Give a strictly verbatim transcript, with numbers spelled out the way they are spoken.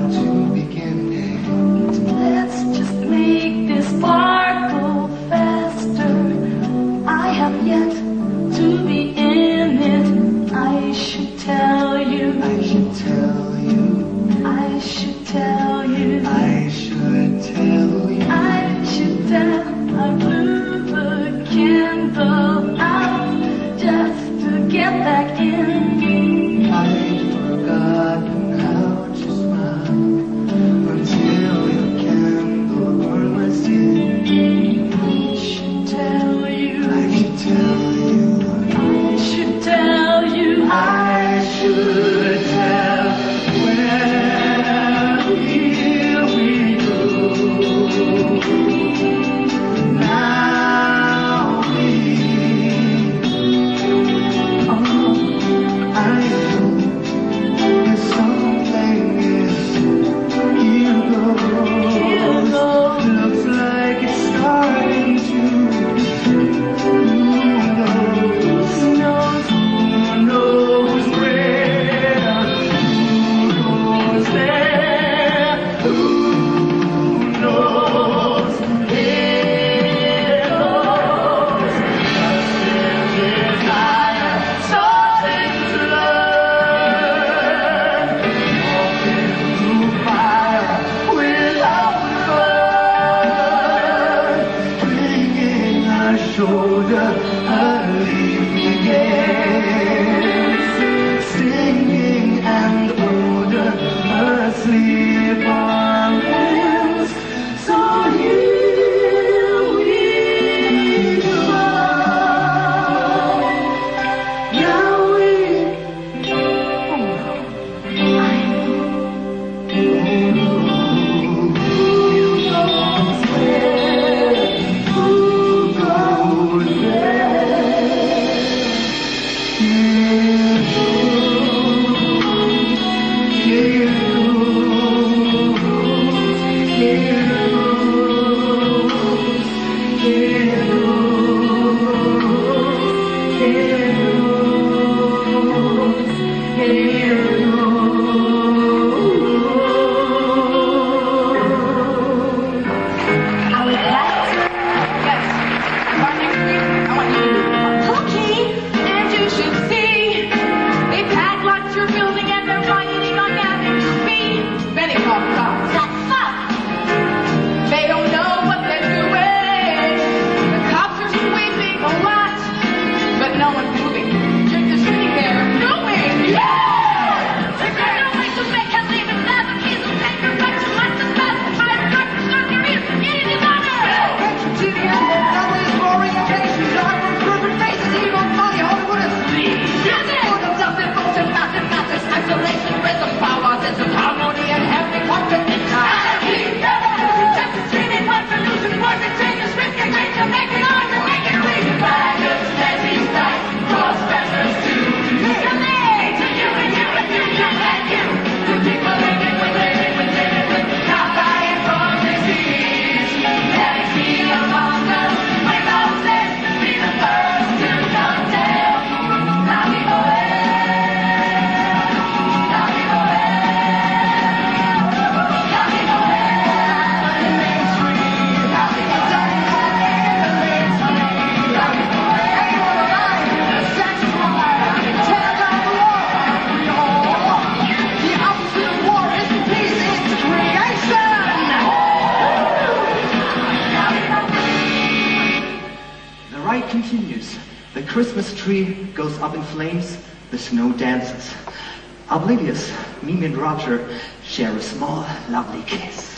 to begin it. Let's just make this sparkle faster. I have yet to be in it. I should tell you. I should tell you. I should tell you. I should tell you. I should tell. I blew the candle out just to get back in. I'd forgotten how to smile until your candle burned my skin. I should tell you. I should tell you. I should tell you. I should tell where will we go? Now we, oh, I know there's something is here goes. Here goes. Looks like it's starting to. Who knows? Who knows? Who knows where? Who knows there? Who knows where knows? Just in desire, starting to learn. Walking through fire without burn. Clinging our shoulder, a leaf begins. Singing and older, asleep on wings. So here we go. Now we, I know. who knows where? Who goes there? Here goes, here goes, here goes, here goes, here goes, here goes. Are we packed? Yes. By next week, I want you to do okay. And you should see they pack like you're building and they're rioting on Avenue B. Many call cops. That's fuck. They don't know what they're doing. The cops are sweeping a lot, but no one's moving. You're just sitting there doing. Yeah! Isolation, rhythm, power, sense of harmony, and having one to anarchy. Just streaming, one solution, work and change the script, and change to make it hard to make it clean. Faggots, Nancy's dice, cross dressers too. From me to you and you and you and and you. To people living with living with living with, not dying from disease. Let it be among us, with all this, be the first to come down. Now we go ahead. The ride continues. The Christmas tree goes up in flames. The snow dances. Oblivious, Mimi and Roger share a small, lovely kiss.